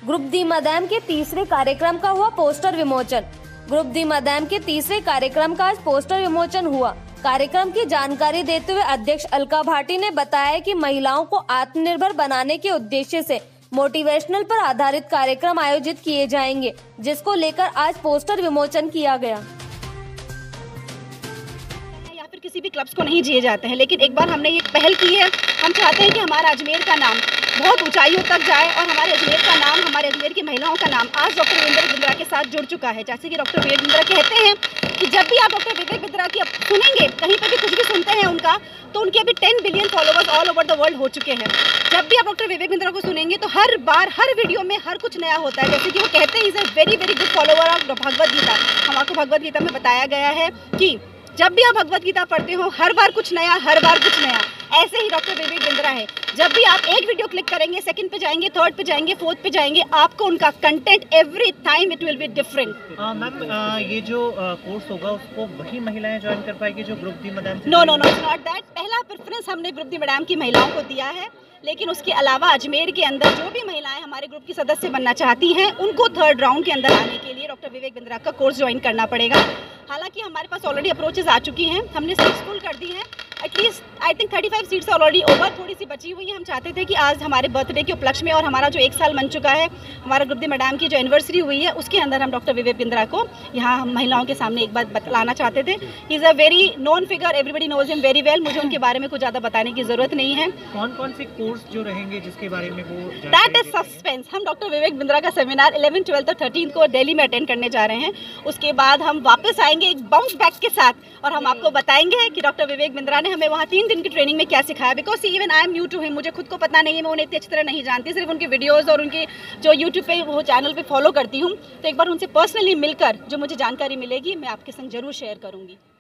Group दी madam के तीसरे कार्यक्रम का हुआ पोस्टर विमोचन। ग्रुप दी मदाम के तीसरे कार्यक्रम का आज पोस्टर विमोचन हुआ। कार्यक्रम की जानकारी देते हुए अध्यक्ष अलका भाटी ने बताया कि महिलाओं को आत्मनिर्भर बनाने के उद्देश्य से मोटिवेशनल पर आधारित कार्यक्रम आयोजित किए जाएंगे, जिसको लेकर आज पोस्टर विमोचन किया गया। या फिर किसी भी क्लब्स को नहीं जिए जाते हैं, लेकिन एक बार हमने ये पहल की है। हम चाहते हैं कि हमारा अजमेर का नाम बहुत ऊंचाइयों तक जाए और हमारे अजमेर का नाम, हमारे अजमेर की महिलाओं का नाम आज डॉक्टर विवेक बिंद्रा के साथ जुड़ चुका है। जैसे कि डॉक्टर विवेक बिंद्रा कहते हैं कि जब भी आप डॉक्टर विवेक बिंद्रा की सुनेंगे, कहीं पर भी कुछ भी सुनते हैं उनका, तो उनके अभी 10 billion followers all over the world हो चुके हैं। जब भी आप डॉक्टर विवेक बिंद्रा को सुनेंगे तो हर बार हर वीडियो में हर कुछ नया होता है। जैसे कि वो कहते हैं is a very very good follower of Bhagavad Gita. हम आपको भगवद गीता में बताया गया है कि जब भी आप भगवद गीता पढ़ते हो हर बार कुछ नया, हर बार कुछ नया। ऐसे ही डॉक्टर विवेक बिंद्रा है। जब भी आप एक वीडियो क्लिक करेंगे, सेकंड पे जाएंगे, थर्ड पे जाएंगे, फोर्थ पे जाएंगे, आपको उनका content every time it will be different. Ma'am, ये जो कोर्स होगा उसको वही महिलाएं ज्वाइन कर पाएगी जो ग्रुप दी मदाम से? No, it's not that. पहला प्रेफरेंस हमने ग्रुप दी मैडम की महिलाओं को दिया है, लेकिन उसके अलावा अजमेर के अंदर जो भी महिलाएं हमारे ग्रुप की सदस्य बनना चाहती हैं, उनको थर्ड राउंड के अंदर आने के लिए डॉक्टर विवेक बिंद्रा का कोर्स ज्वाइन करना पड़ेगा। हालांकि हमारे पास ऑलरेडी अप्रोचेस आ चुकी हैं, हमने सीट्स फुल कर दी हैं। At least I think 35 seats already over, थोड़ी सी बची हुई है। हम चाहते थे कि आज हमारे बर्थडे के उपलक्ष्य में और हमारा जो 1 साल बन चुका है, हमारा ग्रुप दी मैडम की जो एनिवर्सरी हुई है, उसके अंदर हम डॉक्टर विवेक बिंद्रा को यहाँ हम महिलाओं के सामने एक बात बतलाना चाहते थे। He is a very known figure, everybody knows him very well. मुझे उनके बारे में कुछ ज़्यादा बताने की ज़रूरत नहीं है। कौन कौन से कोर्स जो रहेंगे जिसके बारे में वो दैट इज सस्पेंस। हम डॉक्टर विवेक बिंद्रा का सेमिनार 11, 12 और 13 को दिल्ली में अटेंड करने जा रहे हैं। उसके बाद हम वापस आएंगे एक बाउंस बैक के साथ और हम आपको बताएंगे कि डॉक्टर विवेक बिंद्रा ने हमें वहाँ 3 दिन की ट्रेनिंग में क्या सिखाया। Because even I am new to him, मुझे खुद को पता नहीं है, मैं उन्हें इतनी अच्छी तरह नहीं जानती, सिर्फ उनकी वीडियोज़ और उनके जो यूट्यूब पे वो चैनल पे फॉलो करती हूँ। तो एक बार उनसे पर्सनली मिलकर जो मुझे जानकारी मिलेगी मैं आपके संग जरूर शेयर करूँगी।